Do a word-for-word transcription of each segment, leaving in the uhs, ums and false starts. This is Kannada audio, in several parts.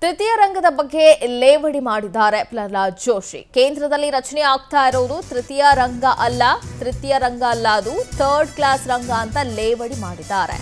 ತೃತೀಯ ರಂಗದ ಬಗ್ಗೆ ಲೇವಡಿ ಮಾಡಿದ್ದಾರೆ ಪ್ರಹ್ಲಾದ್ ಜೋಶಿ. ಕೇಂದ್ರದಲ್ಲಿ ರಚನೆ ಆಗ್ತಾ ಇರೋದು ತೃತೀಯ ರಂಗ ಅಲ್ಲ, ತೃತೀಯ ರಂಗ ಅಲ್ಲ, ಅದು ಥರ್ಡ್ ಕ್ಲಾಸ್ ರಂಗ ಅಂತ ಲೇವಡಿ ಮಾಡಿದ್ದಾರೆ.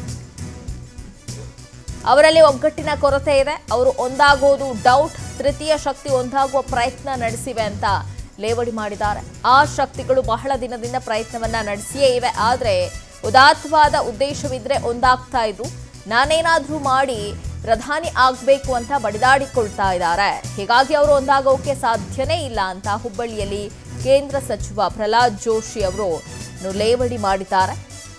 ಅವರಲ್ಲಿ ಒಗ್ಗಟ್ಟಿನ ಕೊರತೆ ಇದೆ, ಅವರು ಒಂದಾಗೋದು ಡೌಟ್, ತೃತೀಯ ಶಕ್ತಿ ಒಂದಾಗುವ ಪ್ರಯತ್ನ ನಡೆಸಿವೆ ಅಂತ ಲೇವಡಿ ಮಾಡಿದ್ದಾರೆ. ಆ ಶಕ್ತಿಗಳು ಬಹಳ ದಿನದಿಂದ ಪ್ರಯತ್ನವನ್ನ ನಡೆಸಿಯೇ ಇವೆ, ಆದರೆ ಉದಾತ್ತವಾದ ಉದ್ದೇಶವಿದ್ರೆ ಒಂದಾಗ್ತಾ ಇದ್ರು. ನಾನೇನಾದ್ರೂ ಮಾಡಿ ಪ್ರಧಾನಿ ಆಗಬೇಕು ಅಂತ ಬಡಿದಾಡಿಕೊಳ್ತಾ ಇದ್ದಾರೆ, ಹೀಗಾಗಿ ಅವರು ಒಂದಾಗೋಕೆ ಸಾಧ್ಯನೇ ಇಲ್ಲ ಅಂತ ಹುಬ್ಬಳ್ಳಿಯಲ್ಲಿ ಕೇಂದ್ರ ಸಚಿವ ಪ್ರಹ್ಲಾದ್ ಜೋಶಿ ಅವರು ಲೇವಡಿ ಮಾಡಿದ್ದಾರೆ.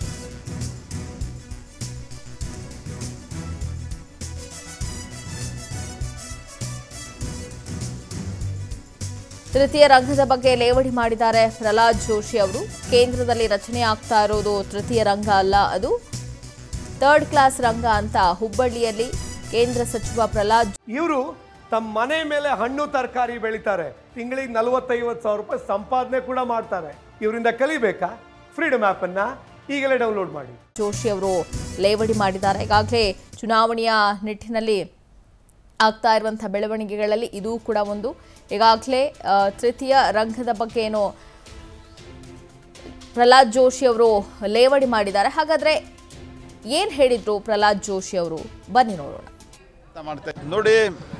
ತೃತೀಯ ರಂಗದ ಬಗ್ಗೆ ಲೇವಡಿ ಮಾಡಿದ್ದಾರೆ ಪ್ರಹ್ಲಾದ್ ಜೋಶಿ ಅವರು. ಕೇಂದ್ರದಲ್ಲಿ ರಚನೆ ಆಗ್ತಾ ಇರೋದು ತೃತೀಯ ರಂಗ ಅಲ್ಲ, ಅದು ಥರ್ಡ್ ಕ್ಲಾಸ್ ರಂಗ ಅಂತ ಹುಬ್ಬಳ್ಳಿಯಲ್ಲಿ ಕೇಂದ್ರ ಸಚಿವ ಪ್ರಹ್ಲಾದ್ ಇವರು ತಮ್ಮ ಮನೆ ಮೇಲೆ ಹಣ್ಣು ತರಕಾರಿ ಬೆಳೀತಾರೆ, ತಿಂಗಳಿಗೆ ನಲವತ್ತೈವತ್ತು ಸಾವಿರ ರೂಪಾಯಿ ಸಂಪಾದನೆ ಕೂಡ ಮಾಡ್ತಾರೆ. ಇವರಿಂದ ಕಲಿಬೇಕಾ? ಫ್ರೀಡಮ್ ಆಪ್ ಅನ್ನ ಈಗಲೇ ಡೌನ್ಲೋಡ್ ಮಾಡಿ. ಜೋಶಿ ಅವರು ಲೇವಡಿ ಮಾಡಿದ್ದಾರೆ. ಈಗಾಗಲೇ ಚುನಾವಣೆಯ ನಿಟ್ಟಿನಲ್ಲಿ ಆಗ್ತಾ ಇರುವಂತಹ ಬೆಳವಣಿಗೆಗಳಲ್ಲಿ ಇದು ಕೂಡ ಒಂದು. ಈಗಾಗಲೇ ತೃತೀಯ ರಂಗದ ಬಗ್ಗೆ ಏನೋ ಪ್ರಹ್ಲಾದ್ ಜೋಶಿ ಅವರು ಲೇವಡಿ ಮಾಡಿದ್ದಾರೆ. ಹಾಗಾದ್ರೆ ಏನ್ ಹೇಳಿದ್ರು ಪ್ರಹ್ಲಾದ್ ಜೋಶಿ ಅವರು, ಬನ್ನಿ ನೋಡೋಣ. ನೋಡಿ,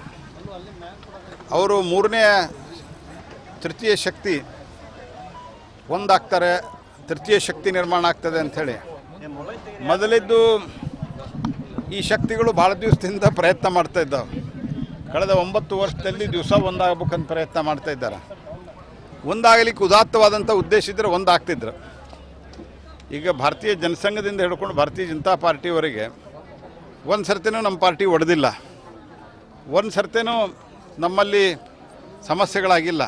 ಅವರು ಮೂರನೇ ತೃತೀಯ ಶಕ್ತಿ ಒಂದಾಗ್ತಾರೆ, ತೃತೀಯ ಶಕ್ತಿ ನಿರ್ಮಾಣ ಆಗ್ತದೆ ಅಂಥೇಳಿ ಮೊದಲಿದ್ದು ಈ ಶಕ್ತಿಗಳು ಭಾಳ ದಿವಸದಿಂದ ಪ್ರಯತ್ನ ಮಾಡ್ತಾ ಇದ್ದಾವೆ. ಕಳೆದ ಒಂಬತ್ತು ವರ್ಷದಲ್ಲಿ ದಿವಸ ಒಂದಾಗಬೇಕಂತ ಪ್ರಯತ್ನ ಮಾಡ್ತಾ ಇದ್ದಾರೆ. ಒಂದಾಗಲಿಕ್ಕೆ ಉದಾತ್ತವಾದಂಥ ಉದ್ದೇಶ ಇದ್ದರೆ ಒಂದಾಗ್ತಿದ್ರು. ಈಗ ಭಾರತೀಯ ಜನಸಂಘದಿಂದ ಹಿಡ್ಕೊಂಡು ಭಾರತೀಯ ಜನತಾ ಪಾರ್ಟಿವರೆಗೆ ಒಂದು ಸರ್ತಿನೂ ನಮ್ಮ ಪಾರ್ಟಿ ಒಡೆದಿಲ್ಲ, ಒಂದು ಸರ್ತಿನೂ ನಮ್ಮಲ್ಲಿ ಸಮಸ್ಯೆಗಳಾಗಿಲ್ಲ.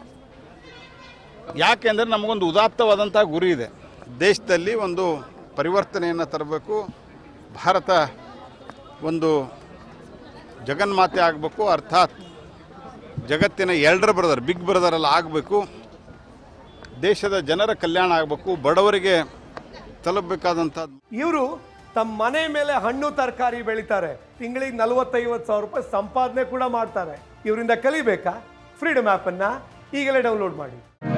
ಯಾಕೆಂದರೆ ನಮಗೊಂದು ಉದಾತ್ತವಾದಂಥ ಗುರಿ ಇದೆ. ದೇಶದಲ್ಲಿ ಒಂದು ಪರಿವರ್ತನೆಯನ್ನು ತರಬೇಕು, ಭಾರತ ಒಂದು ಜಗನ್ಮಾತೆ ಆಗಬೇಕು, ಅರ್ಥಾತ್ ಜಗತ್ತಿನ ಎಲ್ಡರ್ ಬ್ರದರ್, ಬಿಗ್ ಬ್ರದರ್ ಎಲ್ಲ ಆಗಬೇಕು, ದೇಶದ ಜನರ ಕಲ್ಯಾಣ ಆಗಬೇಕು, ಬಡವರಿಗೆ ತಲುಪಬೇಕಾದಂಥದ್ದು. ಇವರು ತಮ್ಮ ಮನೆ ಮೇಲೆ ಹಣ್ಣು ತರಕಾರಿ ಬೆಳೀತಾರೆ, ತಿಂಗಳಿಗೆ ನಲವತ್ತೈವತ್ತು ಸಾವಿರ ರೂಪಾಯಿ ಸಂಪಾದನೆ ಕೂಡ ಮಾಡ್ತಾರೆ. ಇವರಿಂದ ಕಲಿಬೇಕಾ? ಫ್ರೀಡಮ್ ಆಪ್ ಅನ್ನ ಈಗಲೇ ಡೌನ್ಲೋಡ್ ಮಾಡಿ.